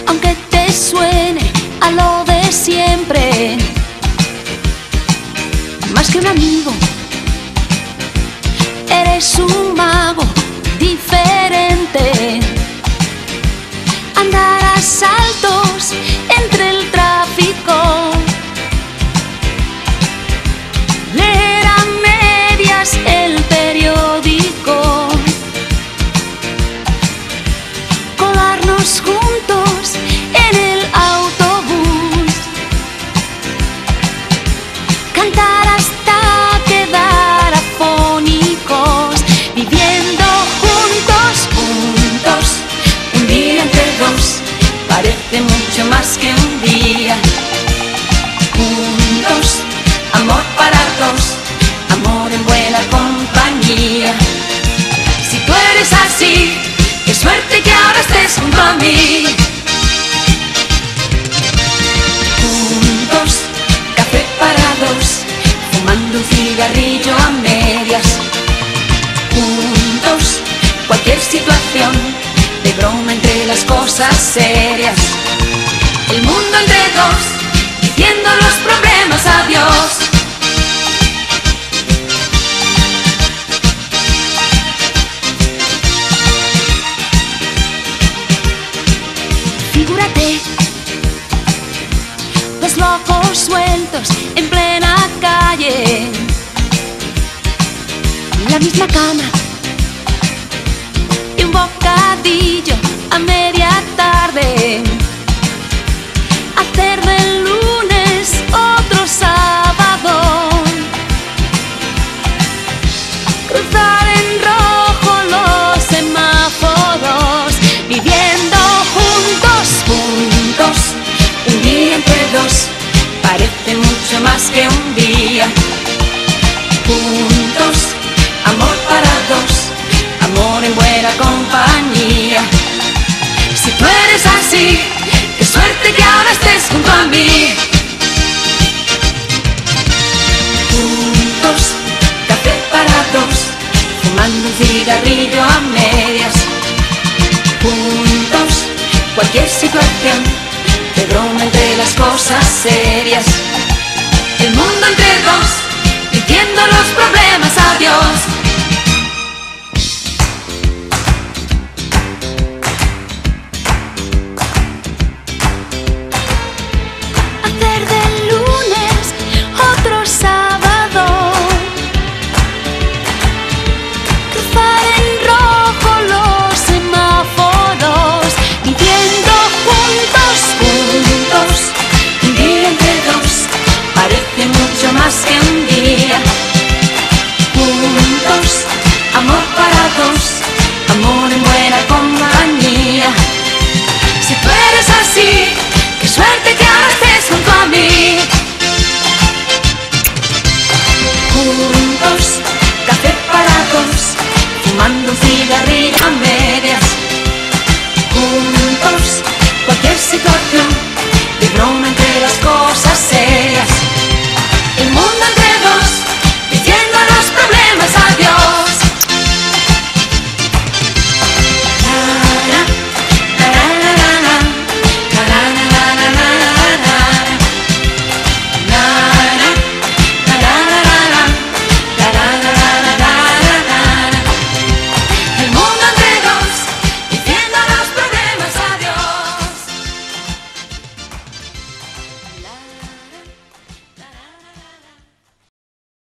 aunque te suene a lo de siempre. Más que un amigo, eres un mago diferente. Andar a saltos entre el tráfico, leer a medias el periódico, colarnos juntos en el autobús, cantar hasta quedar afónicos, viviendo juntos, un día entre dos, parece mucho más que un día. Juntos, amor para dos, amor en buena compañía. Si tú eres así, qué suerte que ahora estés junto a mí. Juntos, café para dos, fumando un cigarrillo a medias. Juntos, cualquier situación, de broma entre las cosas serias. El mundo entre dos, diciendo los problemas adiós. Figúrate, dos locos sueltos en plena calle, la misma cama y un bocadillo a media tarde. Hacer del lunes otro sábado, cruzar en rojo los semáforos, viviendo juntos, un día entre dos, parece mucho más que un día. Juntos, amor para dos, amor en buena compañía. Si tú eres así, qué suerte que ahora estés junto a mí. Juntos, café para dos, fumando un cigarrillo a medias. Juntos, cualquier situación, de broma entre las cosas serias. El mundo entre dos, diciendo los problemas adiós. Hacer del lunes otro sábado, cruzar en rojo los semáforos, viviendo juntos, un día entre dos, parece mucho más que un día. Juntos, amor para dos, amor en buena compañía. Si tú eres así, qué suerte que ahora estés junto a mí.